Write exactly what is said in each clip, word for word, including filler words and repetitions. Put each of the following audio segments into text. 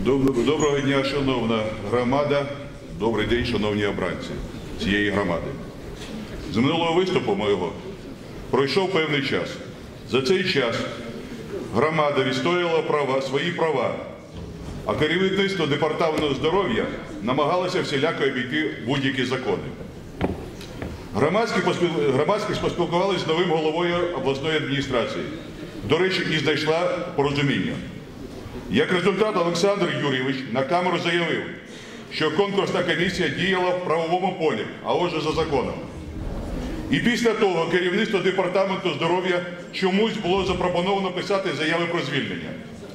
Доброго дня, шановна громада, добрий день, шановні обранці цієї громади. З минулого виступу моєго пройшов певний час. За цей час громада відстояла права, свої права, а керівництво Департаменту здоров'я намагалося всіляко обійти будь-які закони. Громадськість поспілкувалися з новим головою обласної адміністрації. До речі, і знайшла порозуміння. Як результат, Олександр Юрійович на камеру заявив, що конкурсна комісія діяла в правовому полі, а отже за законом. І після того керівництво Департаменту здоров'я чомусь було запропоновано писати заяви про звільнення.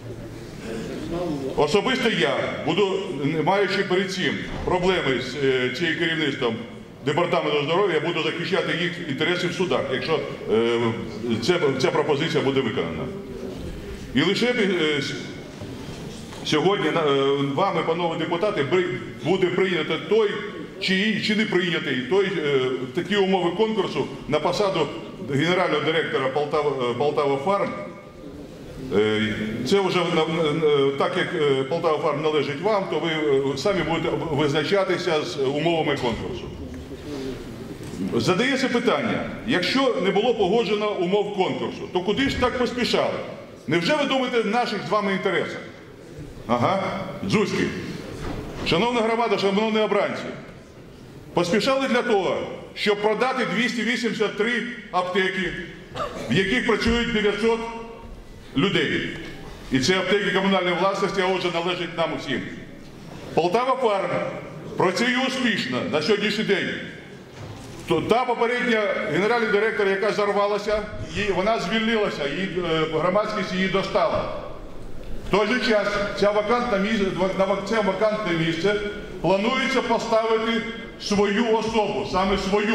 Особисто я, буду, маючи перед цим проблеми з е, цією керівництвом Департаменту здоров'я, буду захищати їх інтереси в судах, якщо е, ця, ця пропозиція буде виконана. І лише е, сьогодні е, вами, панове депутати, буде прийнято той, чи, чи не прийнятий той, е, такі умови конкурсу на посаду генерального директора Полтава, Полтава Фарм. Це вже, так як Полтава Фарм належить вам, то ви самі будете визначатися з умовами конкурсу. Задається питання, якщо не було погоджено умов конкурсу, то куди ж так поспішали? Невже ви думаєте в наших з вами інтересах? Ага, Дзузький. Шановна громада, шановні обранці, поспішали для того, щоб продати двісті вісімдесят три аптеки, в яких працюють дев'ятсот людей. І це аптеки комунальної власності, а отже належать нам усім. Полтава Фарм працює успішно на сьогоднішній день. Та попередня генеральний директор, яка зарвалася, вона звільнилася, її, громадськість її достала. В той же час ця вакантна місце, на це вакантне місце планується поставити свою особу, саме свою.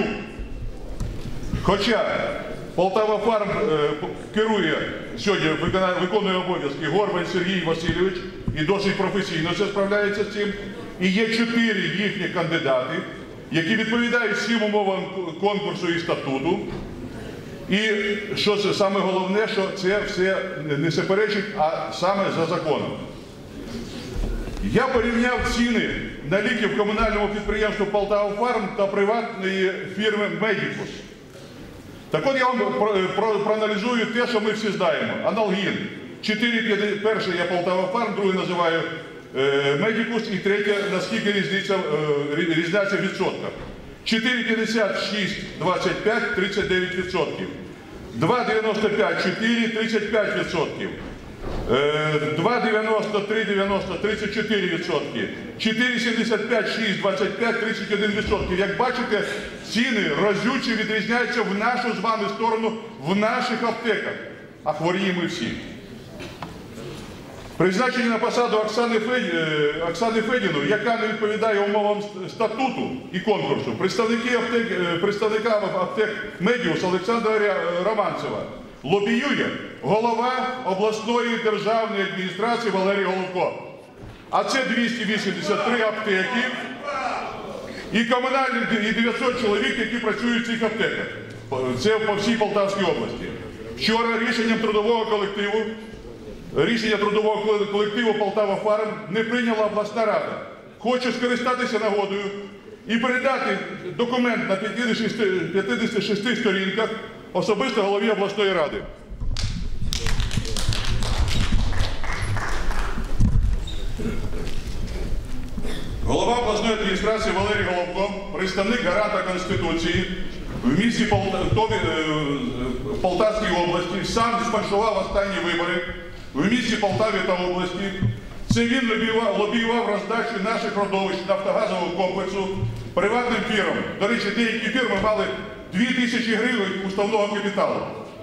Хоча Полтава Фарм е, керує, сьогодні виконує обов'язки Горбань Сергій Васильович і досить професійно це справляється з цим. І є чотири їхні кандидати, які відповідають всім умовам конкурсу і статуту. І що це саме головне, що це все не суперечить, а саме за законом. Я порівняв ціни на ліки в комунальному підприємстві Полтава Фарм та приватної фірми Медікус. Так от я вам проаналізую те, що ми всі знаємо. Аналгін. Перший я Полтава Фарм, другий називаю Медікус і третє, наскільки різниця, різниця в відсотках. чотири п'ятдесят шість двадцять п'ять тридцять дев'ять відсотків. два дев'яносто п'ять чотири тридцять п'ять відсотків. два дев'яносто три дев'яносто тридцять чотири відсотки. чотири сімдесят п'ять шість двадцять п'ять тридцять один відсотків. Як бачите, ціни разюче відрізняються в нашу з вами сторону, в наших аптеках. А хворі ми всі. Призначення на посаду Оксани, Фед... Оксани Федіну, яка не відповідає умовам статуту і конкурсу, представники аптек... представника аптек Медіус Олександра Романцева, лобіює голова обласної державної адміністрації Валерій Головко. А це двісті вісімдесят три аптеки і комунальні і дев'ятсот чоловік, які працюють в цих аптеках. Це по всій Полтавській області. Вчора рішенням трудового колективу Рішення трудового колективу Полтава Фарм не прийняла обласна рада. Хочу скористатися нагодою і передати документ на п'ятдесяти шести сторінках особисто голові обласної ради. Голова обласної адміністрації Валерій Головко, представник гаранта Конституції в місті Полтавській області, сам сфальшував останні вибори в місті Полтаві та області. Це він лобіював роздачу наших родовищ нафтогазового комплексу приватним фірмам. До речі, деякі фірми мали дві тисячі гривень уставного капіталу.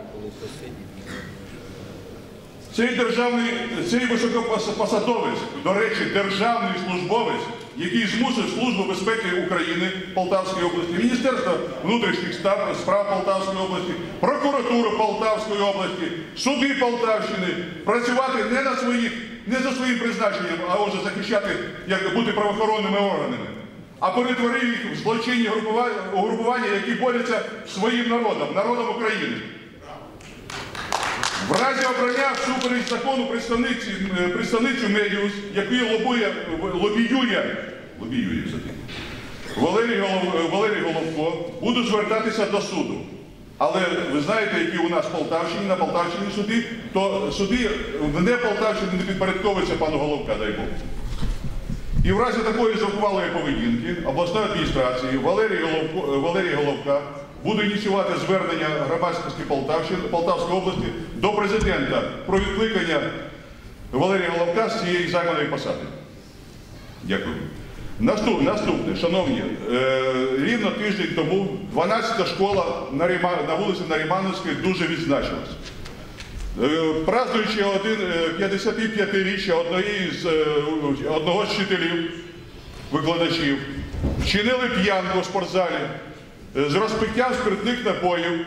Цей державний, цей високопосадовець, до речі, державний службовець, який змусив Службу безпеки України Полтавської області, Міністерство внутрішніх справ Полтавської області, прокуратуру Полтавської області, суди Полтавщини працювати не на своїх, не за своїм призначенням, а отже захищати, як бути правоохоронними органами, а перетворив їх в злочинні угрупування, які борються своїм народом, народом України. В разі обрання всупереч закону представниці, представницю Медіус, яку лобує, лобіює, лобіює Валерій, Голов, Валерій Головко, буду звертатися до суду. Але ви знаєте, які у нас в Полтавщині, на Полтавщині суди, то суди не Полтавщини не підпорядковуються пану Головка, дай Бог. І в разі такої зухвалої поведінки обласної адміністрації Валерій Головко, Валерій Головка буде ініціювати звернення громадськості Полтавщини, Полтавської області до президента про відкликання Валерія Головка з цієї займаної посади. Дякую. Наступ, наступне, шановні, е, рівно тиждень тому дванадцята школа на, Ріма, на вулиці Нарімановській дуже відзначилась. Е, празднуючи один, е, п'ятдесятип'ятиріччя одної з, е, одного з вчителів, викладачів, вчинили п'янку в спортзалі е, з розпиттям спиртних напоїв,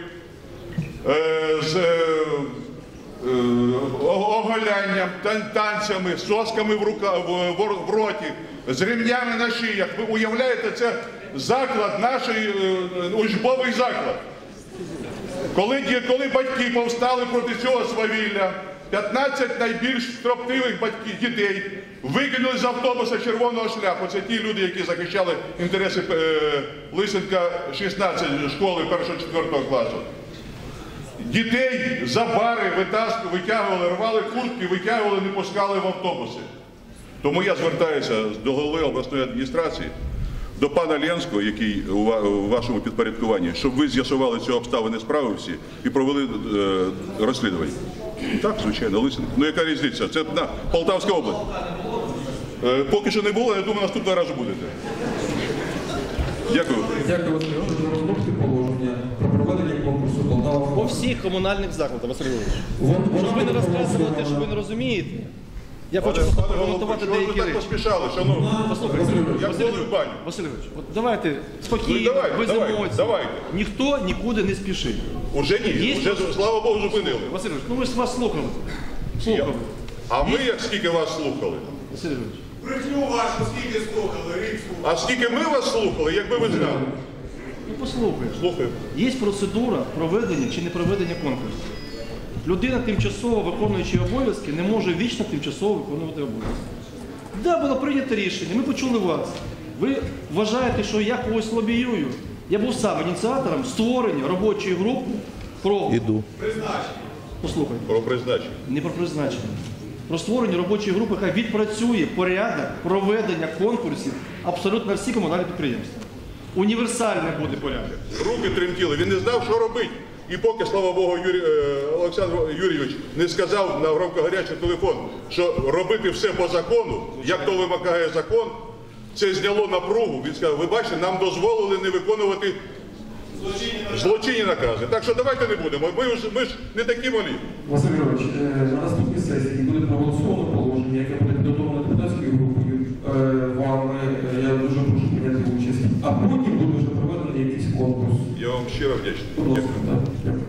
е, з е, е, оголянням, тан танцями, сосками в, рука, в, в, в роті, з ремнями на шиях. Ви уявляєте, це заклад, наш е, учбовий заклад. Коли, коли батьки повстали проти цього свавілля, п'ятнадцять найбільш строптивих батьків, дітей викинули з автобуса червоного шляху. Це ті люди, які захищали інтереси е, Лисенка шістнадцять школи першого-четвертого класу. Дітей за бари витягували, рвали куртки, витягували, не пускали в автобуси. Тому я звертаюся до голови обласної адміністрації, до пана Ленського, який у вашому підпорядкуванні, щоб ви з'ясували ці обставини справи всі і провели е, розслідування. Так, звичайно, Лисенко. Ну яка різниця? Це на Полтавська область. Е, поки що не було, я думаю, наступного разу будете. Дякую. Дякую, Василь Іванович, за розробки положення про проведення конкурсу Полтава. По всіх комунальних закладах, Василь Іванович. Щоб ви не розказували те, що ви не розумієте. Я хочу просто прокоментувати деякі речі. Ви так поспішали, шановні. Послухайте, Я Василь буду в баню. Василь Іванович, от давайте спокійно, Ну, давайте, без давайте, емоцій. давайте. Ніхто нікуди не спішить. Уже ні, Є вже, просто- слава Богу, зупинили. Василь Іванович, ну ми ж вас слухали. Слухали. А ми як скільки вас слухали? Василь Іванович. Брехню вашу скільки слухали, рік слухали. А скільки ми вас слухали, якби ви знали? Ну послухайте. Слухаю. Є процедура проведення чи не проведення конкурсу. Людина, тимчасово виконуючи обов'язки, не може вічно тимчасово виконувати обов'язки. Да, було прийнято рішення, ми почули вас. Ви вважаєте, що я когось лобіюю? Я був сам ініціатором створення робочої групи про Іду. Послухайте, Про призначення. не про призначення. Про створення робочої групи, яка відпрацює порядок проведення конкурсів абсолютно на всі комунальні підприємства. Універсальний буде порядок. Руки тремтіли, він не знав, що робити. І поки, слава Богу, Юрій, е, Олександр Юрійович не сказав на громкогарячий телефон, що робити все по закону, як то вимагає закон, це зняло напругу. Він сказав, ви бачите, нам дозволили не виконувати злочинні накази. Так що давайте не будемо, ми ж, ми ж не такі малі. Василь Іванович, е, на наступній сесії буде проголосовано положення, яке буде підготовлено депутатською групою. Е, Вами, е, я дуже прошу прийняти участь. А потім буде вже проведений якийсь конкурс. Я вам щиро вдячний. Будь ласка, Дякую. так, дякую.